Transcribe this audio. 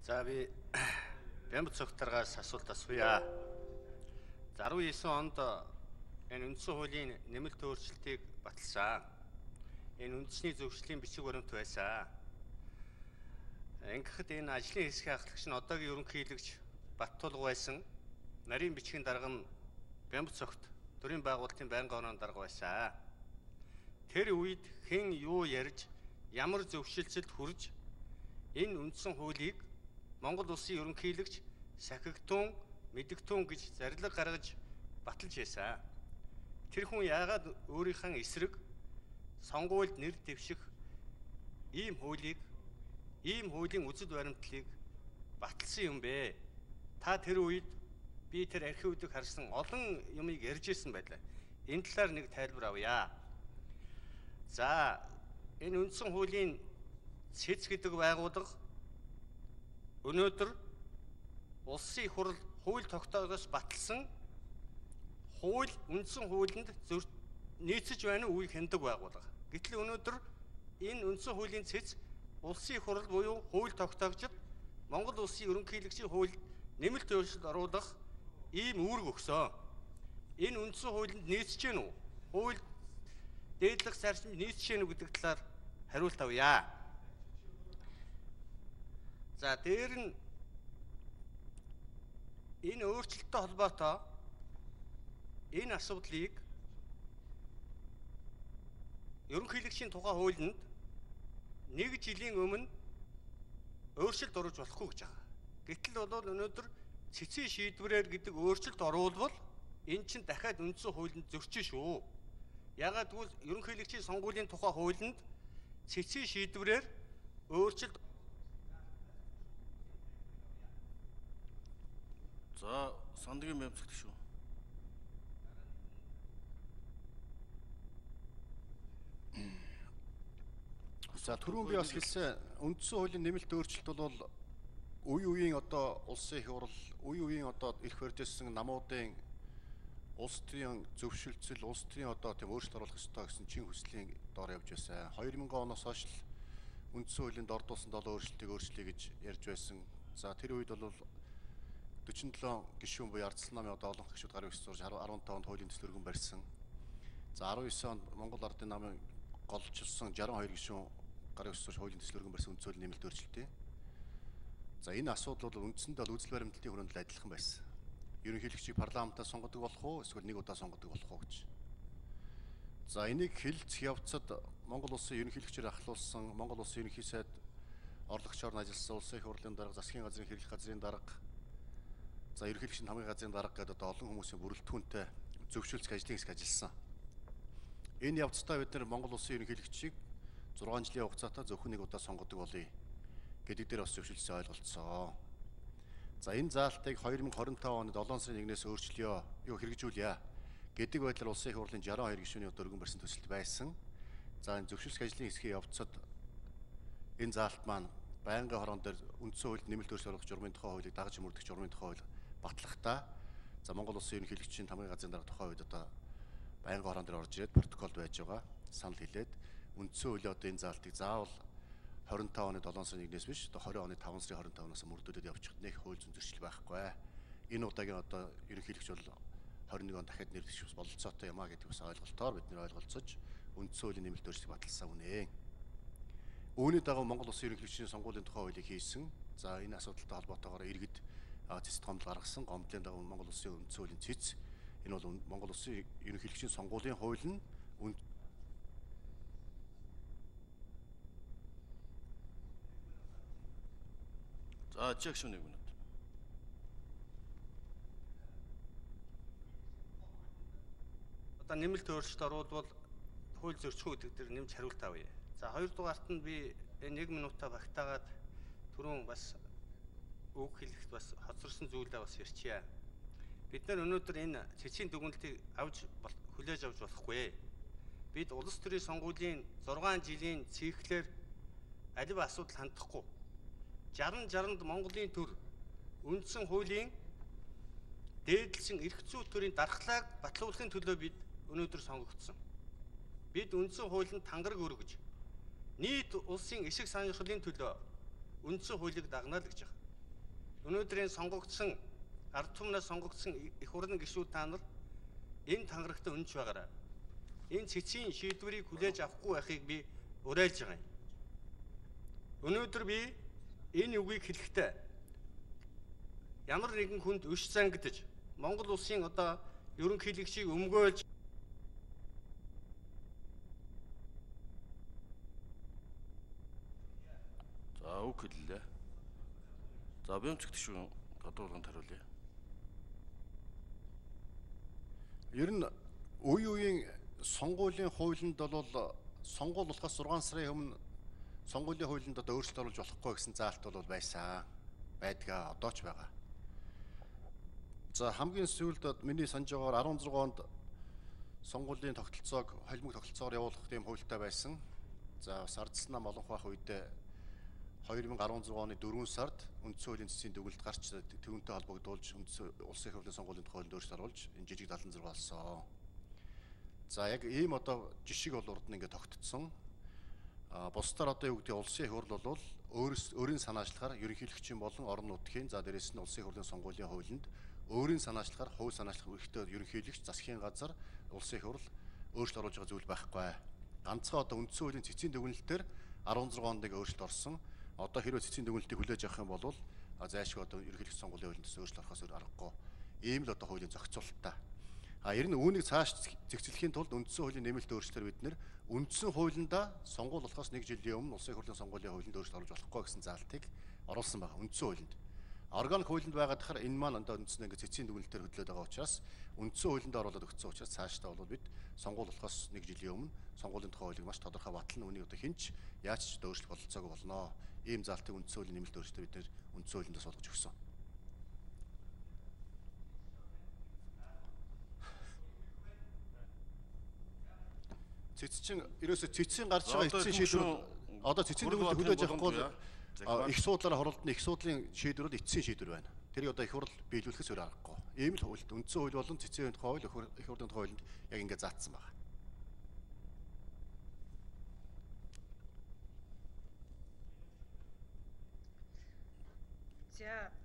За би Бямб цогтаргаас асуулт асууя. 19 онд энэ үндсэн хуулийн нэмэлт өөрчлөлтийг баталсан. Энэ үндэсний зөвшлийн бичиг баримт байсан. Ингэхэд энэ ажлын хэсгийн ахлагч нь одоогийн ерөнхийлөгч Баттулга байсан. Нарийн бичгийн дарга нь Бямб цогт төрийн байгуулалтын байнгын орон дарга байсан. Тэр үед хэн юу ярьж, ямар зөвшөлтсөд хүрж энэ үндсэн хуулийг Монгол улсын ерөнхийлөгч сахигтун, мэдэгтун гэж зарлиг гаргаж баталж байсан. Тэр хүн яагаад өөрийнхөө эсрэг сонгуульд нэр дэвших ийм хуулийн үзэл баримтлалыг баталсан юм бэ? Та тэр үед би тэр архивуудыг харсан олон юмыг ярьж ирсэн байлаа. Энэ талаар нэг тайлбар авъя. За, энэ үндсэн хуулийн СЭЦ гэдэг байгууллага өнөөдөр улсын их хурл хууль тогтоогоос баталсан үндсэн хуулинд нийцэж байна уу хяндаг байгууллага. Гэтэл өнөөдөр энэ үндсэн хуулийн СЭЦ улсын их хурл буюу хууль тогтоогчид Монгол улсын ерөнхийлөгчийн хуульд нэмэлт өөрчлөлт оруулах ийм үүрэг өгсөн. Энэ үндсэн хуулинд нийцэж гэнэ үү? Хууль дээдлэх зарчимд нийцэж гэнэ үү гэдэг талаар хариулт авъя. За, дээр нь энэ өөрчлөлттэй холбоотой энэ асуудлыг ерөнхийлөгчийн тухай хуулинд 1 жилийн өмнө өөрчлөлт оруулж болохгүй гэж байгаа. Гэтэл бол өнөөдөр цэцгийн шийдвэрээр гэдэг өөрчлөлт оруулбал эн чинь дахиад үндсэн хуулинд зөрчин шүү. Яагаад гэвэл ерөнхийлөгчийн сонгуулийн тухай хуулинд цэцгийн шийдвэрээр өөрчлөлт. За, Сандгийн Бямцагт шүү. За, түрүүн би бас хэлсэн үндсэн хуулийн нэмэлт өөрчлөлт бол үе үеийн одоо улсын их хурл, үе үеийн одоо ирэх барьж ирсэн намуудын улс төрийн зөвшөлтсөл, улс төрийн одоо тийм өөрчлөлт оруулах ёстой гэсэн чин хүслийн доор явж байсан. 2000 оноос хойш үндсэн хуулийн дордуулсан 7 өөрчлөлтийг өөрчлөе гэж ярьж байсан. За, тэр үед бол 47 гишүүн буюу ардсан намын одоо олон гишүүд гарын өсөж 15 онд хуулийн төсөл өргөн барьсан. За, 19 онд Монгол Ардын намын голчилсан 62 гишүүн гарын өсөж хуулийн төсөл өргөн барьсан үндсэн хуулийн нэмэлт өөрчлөлттэй. За, энэ асуудал бол үндсэндээ үзэл баримтлалын хүрээнд адилхан байсан. Ерөнхийлөгчийг парламентаар сонгодог болох уу, эсвэл нэг удаа сонгодог болох уу гэж. За, энийг хэлцэх явцад Монгол улсын ерөнхийлөгчөөр ахлуулсан Монгол улсын ерөнхий сайд орлогчоор нь ажилласан улсын их хурлын дарга, засгийн газрын хэрэглэх газрын дарга, за, ерөнхийлөгчийн хамгийн газрын дарга гэдэг одоо олон хүмүүсийн бүрэлдэхүүнтэй зөвшөөрлөх ажлын хэсэг ажилласан. Энэ явцдаа бид нэр Монгол улсын ерөнхийлөгчийг 6 жилийн хугацаатай зөвхөн нэг удаа сонгодог болъё гэдэг дээр бас зөвшөөрлсөн ойлголцоо. За, энэ заалтыг 2025 оны 7 сарын 1-ээс өөрчлөё, хэрэгжүүлье гэдэг байдлаар улсын их хурлын 62 гишүүний өргөн барьсан төсөлд байсан. За, энэ зөвшөөрлөх ажлын хэсгийн явцад энэ заалт маань байнгын хорон дээр үндсэн хуульд нэмэлт өөрчлөлт оруулах журмын тухай хуулийг дагаж мөрдөх журмын тухай хууль батлахдаа, за, Монгол улсын ерөнхийлөгчийн хамгийн газрын дарга тухай үед одоо байнгын хорон дээр орж ирээд протоколд байж байгаа санал хэлээд үндсэн хуулийн одоо энэ заалтыг заавал 25 оны 7 сарын 1-ээс биш, одоо 20 оны 5 сарын 25-наас мөрдөөд явчихд нэг хууль зүйн зөрчил байхгүй. Энэ удаагийн одоо ерөнхийлөгч бол 21 он дахиад нэр дэвших бололцоотой юм а гэдэг бас ойлголтоор бид нэр ойлголцож үндсэн хуулийн нэмэлт өөрчлөлтийг баталсан үнэ. Үүний дагуу Монгол улсын ерөнхийлөгчийн сонгуулийн тухай хуулийг хийсэн. За, энэ асуудалтай холбоотойгоор иргэд цэц гомдол гаргасан. Гомдлын дагуу Монгол улсын үндсэн хуулийн цэц, энэ бол Монгол улсын ерөнхийлөгчийн сонгуулийн хууль нь За, жигш 1 минут. Одоо нэмэлт өөрчлөлт оруулбал хууль зөрчих үү гэдэг дээр нэмж хариулт авъя. За, хоёрдугаарт нь би 1 минутаа багтаагаад түрүүн бас үг хэлэхэд бас хоцорсон зүйлээ бас ярьчихъя. Бид нар өнөөдөр энэ цэцгийн дүгнэлтийг хүлээж авч болохгүй. Бид улс төрийн сонгуулийн 6 жилийн циклээр алив асуудал хандахгүй. 60-60-д Монголын төр үндсэн хуулийн дээдлсэн эрх зүйн төрийн дархлааг батлуулахын төлөө бид өнөөдөр сонгогдсон. Бид үндсэн хуулинд тангараг өргөж нийт улсын эсэг санхлын төлөө үндсэн хуулийг дагнаа л гэж байна. өнөөдрийн сонгогдсон ард түмнээс сонгогдсон их хурлын гишүүд та нар энэ тангарагт өнж байгаарай. Энэ цэцгийн шийдвэрийг хүлээж авахгүй байхыг би уриалж байгаа юм. Өнөөдөр би энэ үгийг хэлэхдээ ямар нэгэн хүнд өш зангидж Монгол улсын одоо ерөнхийлөгчийг өмгөөлж За үг хэллээ. За бэмцэгт шүү гадуурланд хариулъя. Ер нь үе үеийн сонгуулийн хуулинд бол сонгуул болохоос 6 сарын өмнө сонгуулийн хуулинд одоо өөрчлөлт оруулж болохгүй гэсэн заалт бол байсан. Байдгаа одоо ч байгаа. За хамгийн сүүлд миний санаж байгаагаар 16 онд сонгуулийн тогтолцоог холимог тогтолцоогоор явуулах тийм хуультай байсан. За бас ардсан нам олонх байх үедээ 2016 оны 4 сард үндсэн хуулийн цэцгийн дүгнэлт гарч түүнтэй холбогдуулж улсын их хурлын сонгуулийн тухай өөрчлөлт оруулж энэ жижиг 76 болсон. За яг ийм одоо жишг бол урд нь ингээд тогтцсон. Бусдаар одоо юу гэдэг улсын их хурл бол өөрийн санаачлагаар ерөнхийлөгчийн болон орон нутгийн за дээрээс нь улсын их хурлын сонгуулийн хуулинд өөрийн санаачлагаар хувь санаачлах үүрэгтэй ерөнхийлөгч засгийн газар улсын их хурл өөрчлөлт оруулж байгаа зүйл байхгүй. Ганцхан одоо үндсэн хуулийн цэцгийн дүгнэлтээр 16 онд нэг өөрчлөлт орсон. Одоо хэрвээ цэцгийн дүгнэлтийг хүлээж авах юм бол зайлшгүй одоо ерөнхийлөгч сонгуулийн хуулинд өөрчлөлт орохоос өөр аргагүй. Ийм л одоо хуулийн зохицуулалтаа. Ер нь үүнийг цааш зэгцлэхийн тулд үндсэн хуулийн нэмэлт өөрчлөлтөөр бид нэр үндсэн хуулиндаа сонгуул болохоос 1 жилийн өмнө улсын их хурлын сонгуулийн хуулинд өөрчлөлт оруулж болохгүй гэсэн заалтыг оруулсан байна үндсэн хуулинд. Органик хуулинд байгаа дахаар энэ маань одоо үндсэн ингээд цэцгийн дүгнэлтээр хөдлөөд байгаа учраас үндсэн хуулинд оруулаад өгсөн учраас цаашдаа бол бид сонгуул болохоос 1 жилийн өмнө сонгуулийн тухай хуулийг маш тодорхой батлан үнийг одоо хинч яаж ч өөрчлөх бололцоогүй болно. Ийм заалтыг үндсэн хуулийн нэмэлт өөрчлөлтөөр бид нэр үндсэн хуулиндаа суулгаж өгсөн. Цэцчин ерөөсө цэцгийн гарч байгаа эцсийн шийдвэр одоо цэцгийн дүгнэлтийг хүлээж авахгүй их суудлаараа хоролдсон их суудлын шийдвэр бол эцсийн шийдвэр байна. Тэрийг одоо их хурл биелүүлэхээс өөр аргагүй. Ийм л хуульд үндсэн хууль болон цэцгийн тухай хууль их хурлын тухай хуулинд яг ингэ заасан байна. За